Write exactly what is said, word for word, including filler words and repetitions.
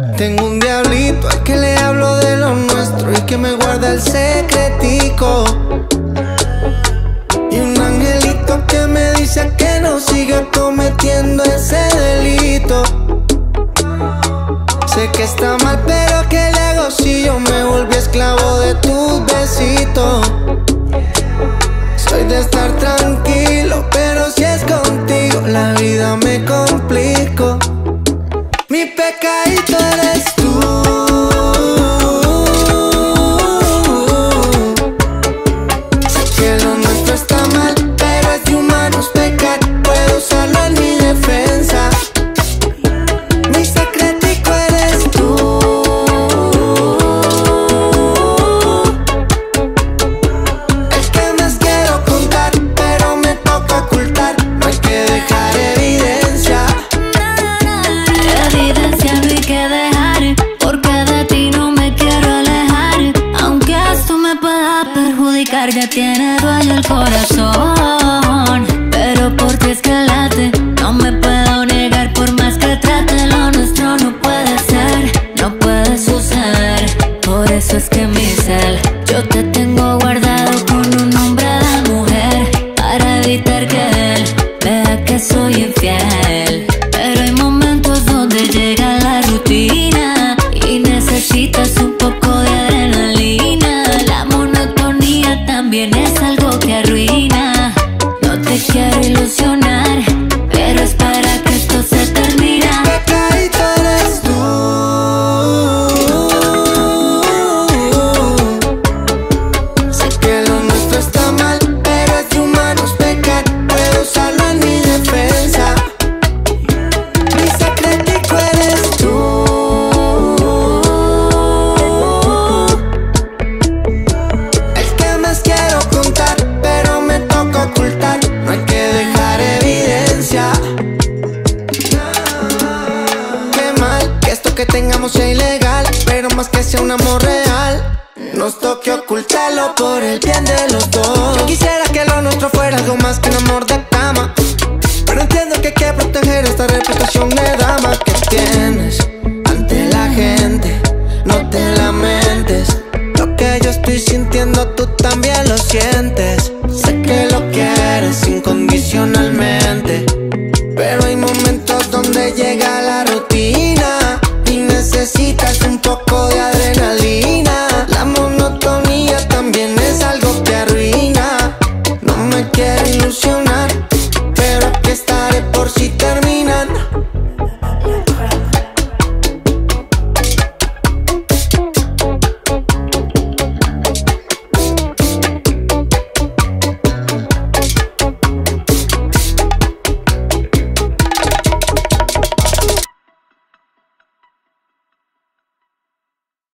Tengo un diablito al que le hablo de lo nuestro y que me guarda el secretico, y un angelito que me dice que no siga cometiendo ese delito. Sé que está mal, pero ¿qué le hago si yo me volví esclavo de tus besitos? Soy de estar tranquilo, pero si es contigo la vida me complico. Mi pecadito eres tú. Sé que lo nuestro está mal, pero es de humanos pecar. Puedo usarlo en mi defensa. Mi secretico eres tú. El que más quiero contar, pero me toca ocultar. No hay que dejar evidencia. Evidencia no hay que dejar, porque de ti no me quiero alejar. Aunque esto me pueda perjudicar, ya tiene dueño el corazón. Pero por ti es que late, no me puedo negar. Por más que trate, lo nuestro no puede ser, no puede suceder. Por eso es que mi cel, yo te tengo guardado con un nombre de mujer, para evitar que él vea que soy infiel. Pero hay momentos donde llega la rutina y necesitas un poco de adrenalina. La monotonía también es algo que arruina. No te quiero ilusionar, pero es para que esto se termine. Pecadito eres tú. Sé que lo nuestro está mal, pero es de humanos pecar. Puedo usarlo en mi defensa. Mi secretico eres tú. El que más quiero contar, pero me toca ocultar. No hay que dejar evidencia. Qué mal que esto que tengamos sea ilegal, pero más que sea un amor real, nos toque ocultarlo por el bien de los dos. Yo quisiera que lo nuestro fuera algo más que un amor de cama, pero entiendo que hay que proteger esta reputación de dama que tienes.